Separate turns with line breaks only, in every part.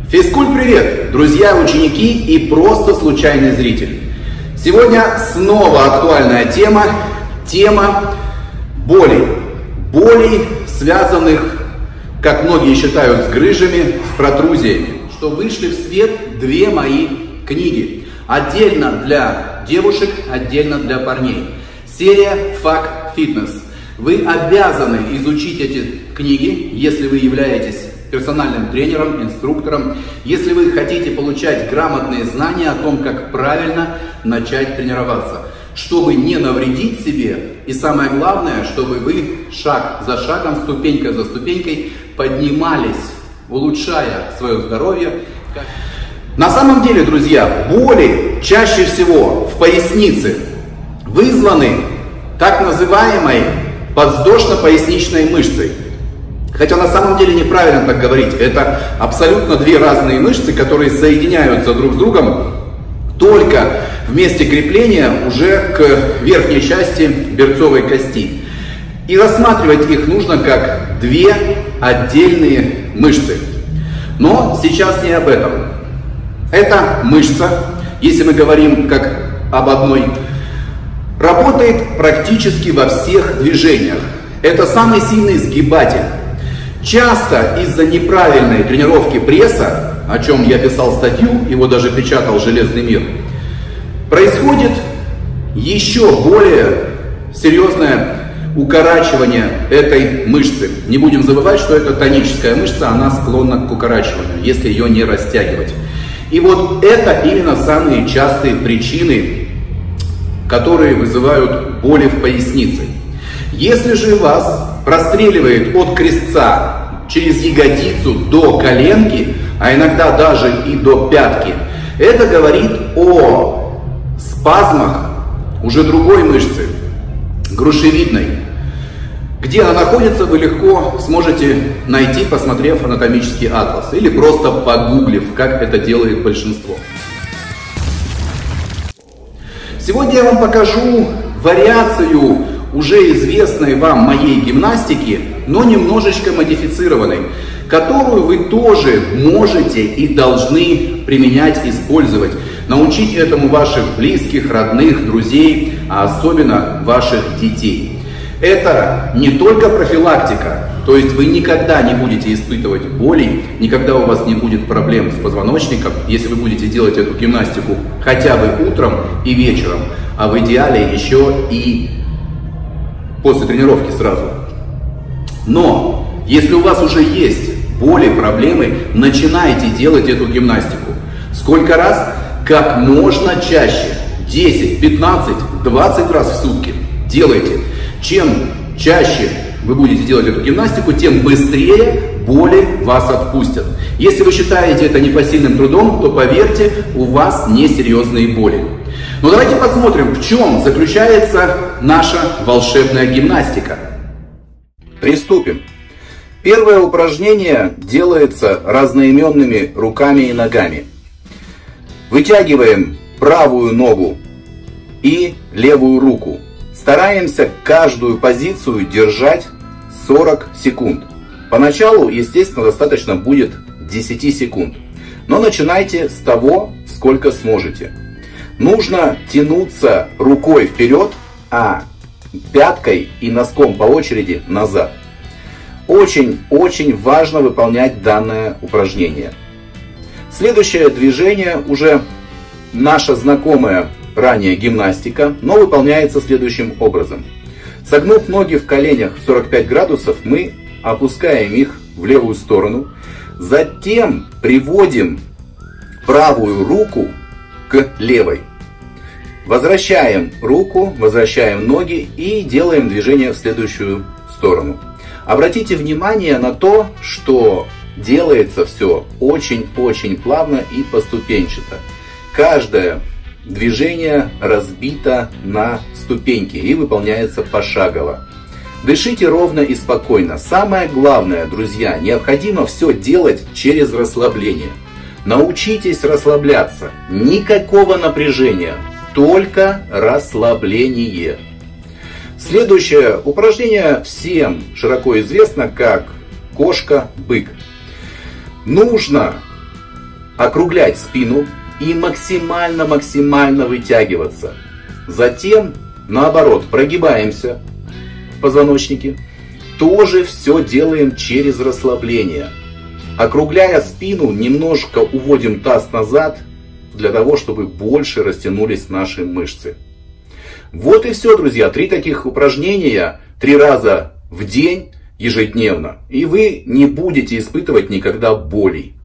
Физкульт-привет, друзья, ученики и просто случайный зритель. Сегодня снова актуальная тема болей. Болей, связанных, как многие считают, с грыжами, с протрузиями. Что вышли в свет две мои книги. Отдельно для девушек, отдельно для парней. Серия «Fuck Fitness». Вы обязаны изучить эти книги, если вы являетесь персональным тренером, инструктором, если вы хотите получать грамотные знания о том, как правильно начать тренироваться, чтобы не навредить себе и самое главное, чтобы вы шаг за шагом, ступенька за ступенькой поднимались, улучшая свое здоровье. На самом деле, друзья, боли чаще всего в пояснице вызваны так называемой подвздошно-поясничной мышцей. Хотя на самом деле неправильно так говорить. Это абсолютно две разные мышцы, которые соединяются друг с другом только в месте крепления уже к верхней части берцовой кости. И рассматривать их нужно как две отдельные мышцы. Но сейчас не об этом. Эта мышца, если мы говорим как об одной, работает практически во всех движениях. Это самый сильный сгибатель. Часто из-за неправильной тренировки пресса, о чем я писал статью, его даже печатал «Железный мир», происходит еще более серьезное укорачивание этой мышцы. Не будем забывать, что это тоническая мышца, она склонна к укорачиванию, если ее не растягивать. И вот это именно самые частые причины, которые вызывают боли в пояснице. Если же вас простреливает от крестца через ягодицу до коленки, а иногда даже и до пятки, это говорит о спазмах уже другой мышцы, грушевидной. Где она находится, вы легко сможете найти, посмотрев анатомический атлас или просто погуглив, как это делает большинство. Сегодня я вам покажу вариацию уже известной вам моей гимнастики, но немножечко модифицированной, которую вы тоже можете и должны применять, использовать. Научить этому ваших близких, родных, друзей, а особенно ваших детей. Это не только профилактика, то есть вы никогда не будете испытывать боли, никогда у вас не будет проблем с позвоночником, если вы будете делать эту гимнастику хотя бы утром и вечером, а в идеале еще и после тренировки сразу. Но если у вас уже есть боли, проблемы, начинайте делать эту гимнастику. Сколько раз? Как можно чаще. 10, 15, 20 раз в сутки. Делайте. Чем чаще вы будете делать эту гимнастику, тем быстрее боли вас отпустят. Если вы считаете это непосильным трудом, то поверьте, у вас несерьезные боли. Но давайте посмотрим, в чем заключается наша волшебная гимнастика. Приступим. Первое упражнение делается разноименными руками и ногами. Вытягиваем правую ногу и левую руку. Стараемся каждую позицию держать 40 секунд. Поначалу, естественно, достаточно будет 10 секунд. Но начинайте с того, сколько сможете. Нужно тянуться рукой вперед, а пяткой и носком по очереди назад. Очень-очень важно выполнять данное упражнение. Следующее движение уже наша знакомая ранее гимнастика, но выполняется следующим образом. Согнув ноги в коленях в 45 градусов, мы опускаем их в левую сторону, затем приводим правую руку к левой. Возвращаем руку, возвращаем ноги и делаем движение в следующую сторону. Обратите внимание на то, что делается все очень-очень плавно и поступенчато. Каждое движение разбито на ступеньки и выполняется пошагово. Дышите ровно и спокойно. Самое главное, друзья, необходимо все делать через расслабление. Научитесь расслабляться. Никакого напряжения, только расслабление. Следующее упражнение всем широко известно как кошка-бык. Нужно округлять спину и максимально вытягиваться. Затем, наоборот, прогибаемся в позвоночнике. Тоже все делаем через расслабление. Округляя спину, немножко уводим таз назад, для того, чтобы больше растянулись наши мышцы. Вот и все, друзья. 3 таких упражнения 3 раза в день ежедневно. И вы не будете испытывать никогда болей.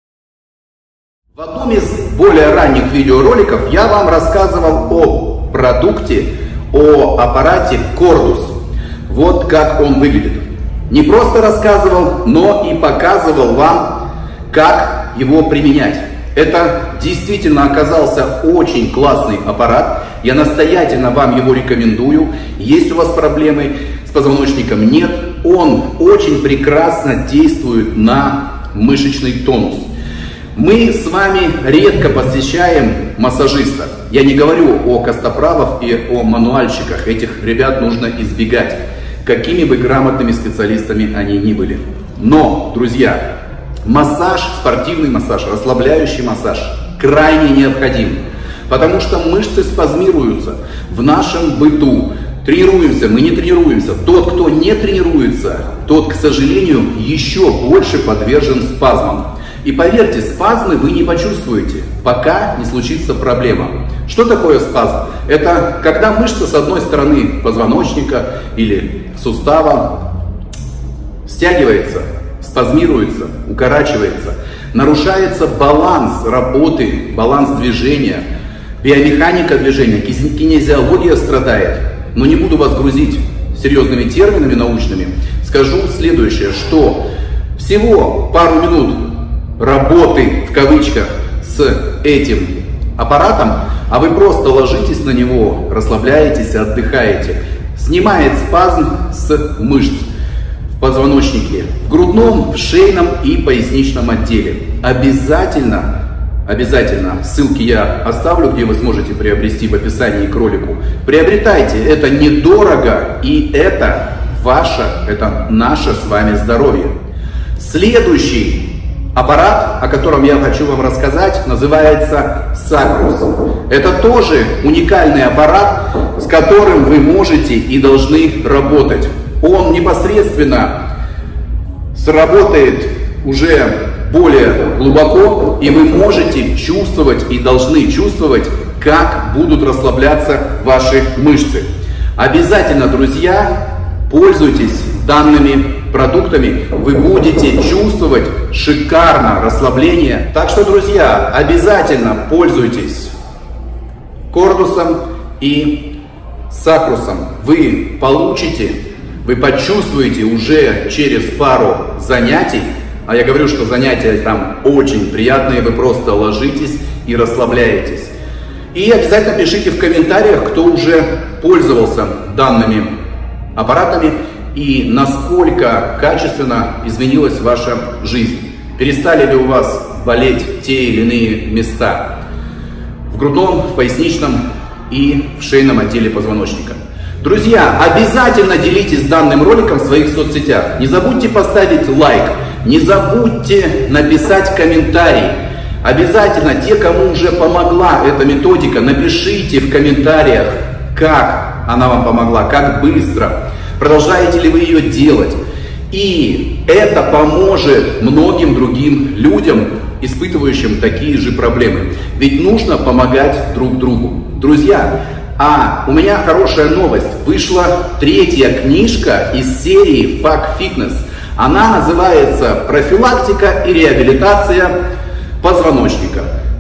В одном из более ранних видеороликов я вам рассказывал о продукте, о аппарате Cordus. Вот как он выглядит. Не просто рассказывал, но и показывал вам, как его применять. Это действительно оказался очень классный аппарат. Я настоятельно вам его рекомендую. Есть у вас проблемы с позвоночником? Нет. Он очень прекрасно действует на мышечный тонус. Мы с вами редко посещаем массажиста. Я не говорю о костоправах и о мануальщиках. Этих ребят нужно избегать, какими бы грамотными специалистами они ни были. Но, друзья, массаж, спортивный массаж, расслабляющий массаж крайне необходим, потому что мышцы спазмируются в нашем быту. Тренируемся, мы не тренируемся. Тот, кто не тренируется, тот, к сожалению, еще больше подвержен спазмам. И поверьте, спазмы вы не почувствуете, пока не случится проблема. Что такое спазм? Это когда мышца с одной стороны позвоночника или сустава стягивается, спазмируется, укорачивается, нарушается баланс работы, баланс движения, биомеханика движения, кинезиология страдает. Но не буду вас грузить серьезными терминами научными. Скажу следующее, что всего пару минут работы, в кавычках, с этим аппаратом, а вы просто ложитесь на него, расслабляетесь, отдыхаете, снимает спазм с мышц в позвоночнике, в грудном, в шейном и поясничном отделе. Обязательно, ссылки я оставлю, где вы сможете приобрести в описании к ролику. Приобретайте, это недорого, и это ваше, это наше с вами здоровье. Следующий аппарат, о котором я хочу вам рассказать, называется Sacrus. Это тоже уникальный аппарат, с которым вы можете и должны работать. Он непосредственно сработает уже более глубоко, и вы можете чувствовать и должны чувствовать, как будут расслабляться ваши мышцы. Обязательно, друзья, пользуйтесь данными продуктами, вы будете чувствовать шикарно расслабление. Так что, друзья, обязательно пользуйтесь Cordus'ом и Sacrus'ом. Вы получите, вы почувствуете уже через пару занятий, а я говорю, что занятия там очень приятные, вы просто ложитесь и расслабляетесь. И обязательно пишите в комментариях, кто уже пользовался данными аппаратами и насколько качественно изменилась ваша жизнь. Перестали ли у вас болеть те или иные места в грудном, в поясничном и в шейном отделе позвоночника. Друзья, обязательно делитесь данным роликом в своих соцсетях. Не забудьте поставить лайк, не забудьте написать комментарий. Обязательно те, кому уже помогла эта методика, напишите в комментариях, как она вам помогла, как быстро, продолжаете ли вы ее делать. И это поможет многим другим людям, испытывающим такие же проблемы. Ведь нужно помогать друг другу. Друзья, у меня хорошая новость. Вышла 3-я книжка из серии Fuck Fitness. Она называется «Профилактика и реабилитация позвоночника».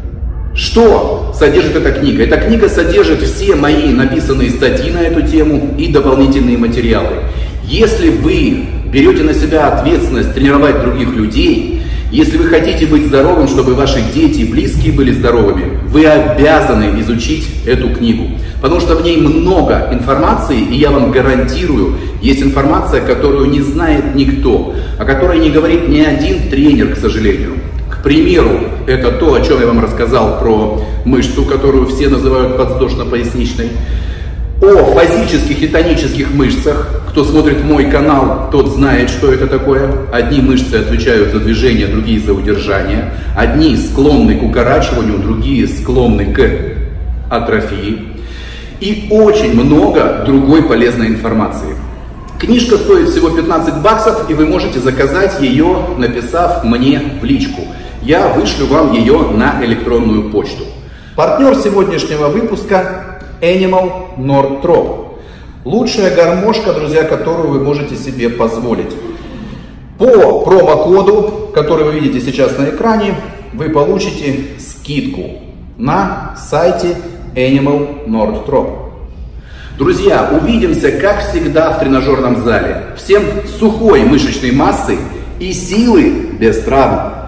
Что содержит эта книга? Эта книга содержит все мои написанные статьи на эту тему и дополнительные материалы. Если вы берете на себя ответственность тренировать других людей, если вы хотите быть здоровым, чтобы ваши дети и близкие были здоровыми, вы обязаны изучить эту книгу. Потому что в ней много информации, и я вам гарантирую, есть информация, которую не знает никто, о которой не говорит ни один тренер, к сожалению. К примеру, это то, о чем я вам рассказал про мышцу, которую все называют подвздошно-поясничной. о фазических и тонических мышцах. Кто смотрит мой канал, тот знает, что это такое. Одни мышцы отвечают за движение, другие за удержание. Одни склонны к укорачиванию, другие склонны к атрофии. И очень много другой полезной информации. Книжка стоит всего 15 баксов, и вы можете заказать ее, написав мне в личку. Я вышлю вам ее на электронную почту. Партнер сегодняшнего выпуска Animal Northrop. Лучшая гармошка, друзья, которую вы можете себе позволить. По промокоду, который вы видите сейчас на экране, вы получите скидку на сайте Animal Northrop. Друзья, увидимся, как всегда, в тренажерном зале. Всем сухой мышечной массы и силы без травм.